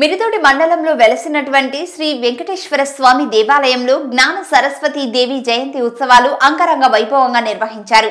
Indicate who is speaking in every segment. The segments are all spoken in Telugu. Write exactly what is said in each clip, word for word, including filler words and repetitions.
Speaker 1: మిరుదొడి మండలంలో వెలసినటువంటి శ్రీ వెంకటేశ్వర స్వామి దేవాలయంలో జ్ఞాన సరస్వతి దేవి జయంతి ఉత్సవాలు అంగరంగ వైభవంగా నిర్వహించారు.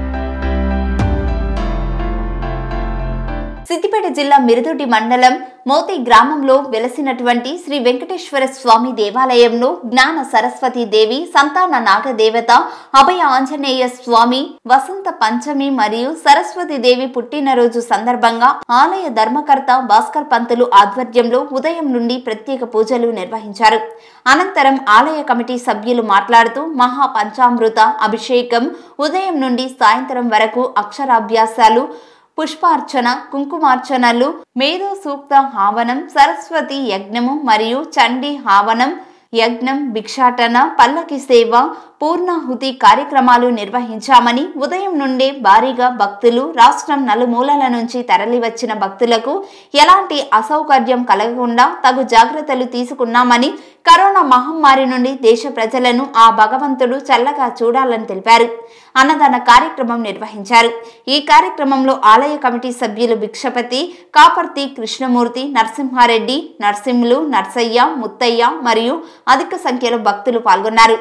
Speaker 1: సిద్దిపేట జిల్లా మిరుదొడి మండలం మోతి గ్రామంలో వెలసినటువంటి శ్రీ వెంకటేశ్వర స్వామి దేవాలయంలో జ్ఞాన సరస్వతి దేవి, సంతాన నాగదేవత, అభయ ఆంజనేయ స్వామి వసంత పంచమి మరియు సరస్వతి దేవి పుట్టినరోజు సందర్భంగా ఆలయ ధర్మకర్త భాస్కర్ పంతులు ఆధ్వర్యంలో ఉదయం నుండి ప్రత్యేక పూజలు నిర్వహించారు. అనంతరం ఆలయ కమిటీ సభ్యులు మాట్లాడుతూ మహా పంచామృత అభిషేకం, ఉదయం నుండి సాయంత్రం వరకు అక్షరాభ్యాసాలు, పుష్పార్చన, కుంకుమార్చనలు, మేధో సూక్త హావనం, సరస్వతి యజ్ఞము మరియు చండీ హావనం, యజ్ఞం, భిక్షాటన, పల్లకి సేవ, పూర్ణాహుతి కార్యక్రమాలు నిర్వహించామని, ఉదయం నుండే భారీగా భక్తులు రాష్ట్రం నలుమూలల నుంచి తరలివచ్చిన భక్తులకు ఎలాంటి అసౌకర్యం కలగకుండా తగు జాగ్రత్తలు తీసుకున్నామని, కరోనా మహమ్మారి నుండి దేశ ప్రజలను ఆ భగవంతుడు చల్లగా చూడాలని తెలిపారు. అన్నదాన కార్యక్రమం నిర్వహించారు. ఈ కార్యక్రమంలో ఆలయ కమిటీ సభ్యులు భిక్షపతి, కాపర్తి కృష్ణమూర్తి, నరసింహారెడ్డి, నర్సింహులు, నర్సయ్య, ముత్తయ్య మరియు అధిక సంఖ్యలో భక్తులు పాల్గొన్నారు.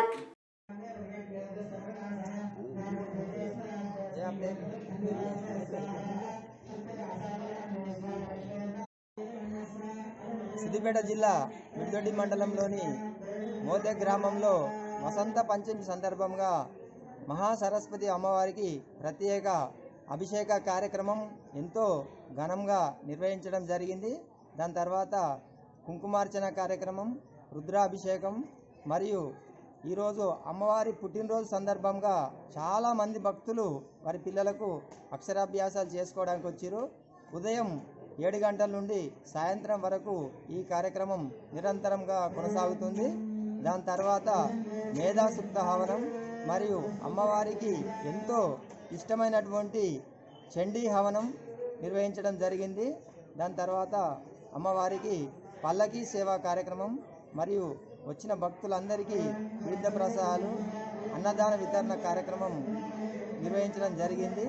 Speaker 2: సిద్దిపేట జిల్లా మిరుదొడి మండలంలోని మోతే గ్రామంలో వసంత పంచమి సందర్భంగా మహాసరస్వతి అమ్మవారికి ప్రత్యేక అభిషేక కార్యక్రమం ఎంతో ఘనంగా నిర్వహించడం జరిగింది. దాని తర్వాత కుంకుమార్చన కార్యక్రమం, రుద్రాభిషేకం మరియు ఈరోజు అమ్మవారి పుట్టినరోజు సందర్భంగా చాలామంది భక్తులు వారి పిల్లలకు అక్షరాభ్యాసాలు చేసుకోవడానికి వచ్చారు. ఉదయం ఏడు గంటల నుండి సాయంత్రం వరకు ఈ కార్యక్రమం నిరంతరంగా కొనసాగుతుంది. దాని తర్వాత మేధాసూక్త హవనం మరియు అమ్మవారికి ఎంతో ఇష్టమైనటువంటి చండీ హవనం నిర్వహించడం జరిగింది. దాని తర్వాత అమ్మవారికి పల్లకీ సేవా కార్యక్రమం మరియు వచ్చిన భక్తులందరికీ తీర్థ ప్రసాదాలు, అన్నదాన వితరణ కార్యక్రమం నిర్వహించడం జరిగింది.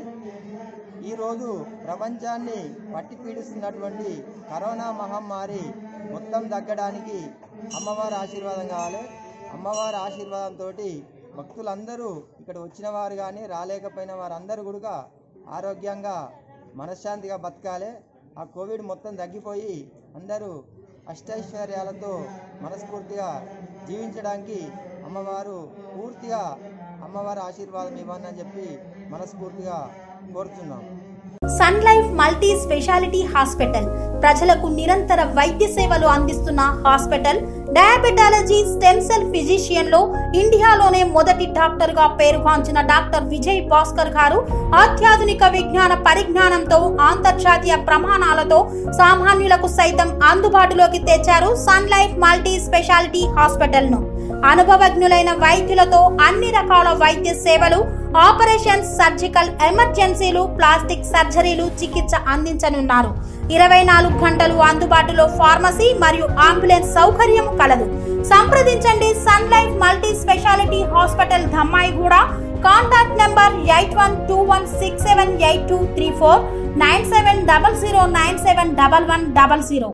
Speaker 2: ఈరోజు ప్రపంచాన్ని పట్టి పీడిస్తున్నటువంటి కరోనా మహమ్మారి మొత్తం తగ్గడానికి అమ్మవారి ఆశీర్వాదం కావాలి. అమ్మవారి ఆశీర్వాదంతో భక్తులందరూ ఇక్కడ వచ్చిన వారు కానీ రాలేకపోయిన వారందరూ కూడా ఆరోగ్యంగా మనశ్శాంతిగా బతకాలి. ఆ కోవిడ్ మొత్తం తగ్గిపోయి అందరూ అష్టైశ్వర్యాలతో మనస్ఫూర్తిగా జీవించడానికి అమ్మవారు పూర్తిగా అమ్మవారి ఆశీర్వాదం ఇవ్వని చెప్పి మనస్ఫూర్తిగా కోరుతున్నాం.
Speaker 3: Sun Life multi speciality hospital ప్రజలకు నిరంతర వైద్య సేవలు అందిస్తున్న hospital. Diabetology, stem cell physician లో ఇండియాలోనే మొదటి డాక్టర్ గా పేరుగాంచిన డాక్టర్ విజయ్ భాస్కర్ గారు అత్యాధునిక విజ్ఞాన పరిజ్ఞానంతో అంతర్జాతీయ ప్రమాణాలతో సామాన్యులకు సైతం అందుబాటులోకి తెచ్చారు Sun Life multi speciality hospital ను. అనుభవజ్ఞులైన వైద్యులతో అన్ని రకాల వైద్య సేవలు, ఆపరేషన్స్, సర్జికల్ ఎమర్జెన్సీలు, ప్లాస్టిక్ సర్జరీలు, చికిత్స అందించనున్నారు. ఇరవై నాలుగు గంటలు అందుబాటులో ఫార్మసీ మరియు అంబులెన్స్ సౌకర్యం కలదు. సంప్రదించండి Sun Life multi speciality hospital, Dammaiguda. Contact number eight one two one six seven eight two three four, nine seven double zero nine seven double one double zero.